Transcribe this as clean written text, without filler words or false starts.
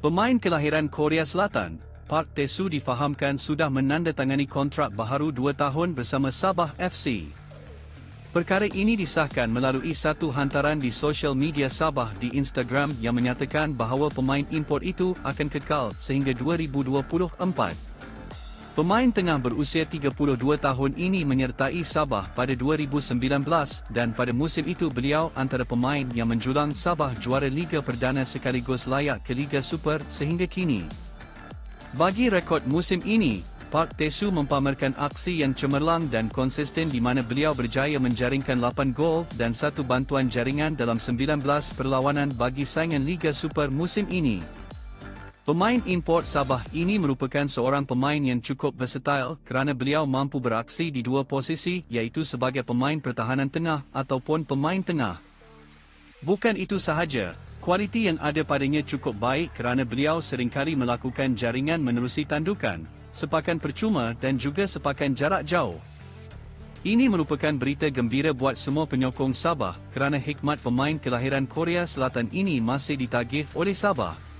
Pemain kelahiran Korea Selatan, Park Tae-soo difahamkan sudah menandatangani kontrak baharu 2 tahun bersama Sabah FC. Perkara ini disahkan melalui satu hantaran di sosial media Sabah di Instagram yang menyatakan bahawa pemain import itu akan kekal sehingga 2024. Pemain tengah berusia 32 tahun ini menyertai Sabah pada 2019 dan pada musim itu beliau antara pemain yang menjulang Sabah juara Liga Perdana sekaligus layak ke Liga Super sehingga kini. Bagi rekod musim ini, Park Tae-soo mempamerkan aksi yang cemerlang dan konsisten di mana beliau berjaya menjaringkan 8 gol dan 1 bantuan jaringan dalam 19 perlawanan bagi saingan Liga Super musim ini. Pemain import Sabah ini merupakan seorang pemain yang cukup versatile kerana beliau mampu beraksi di dua posisi iaitu sebagai pemain pertahanan tengah ataupun pemain tengah. Bukan itu sahaja, kualiti yang ada padanya cukup baik kerana beliau seringkali melakukan jaringan menerusi tandukan, sepakan percuma dan juga sepakan jarak jauh. Ini merupakan berita gembira buat semua penyokong Sabah kerana hikmat pemain kelahiran Korea Selatan ini masih ditagih oleh Sabah.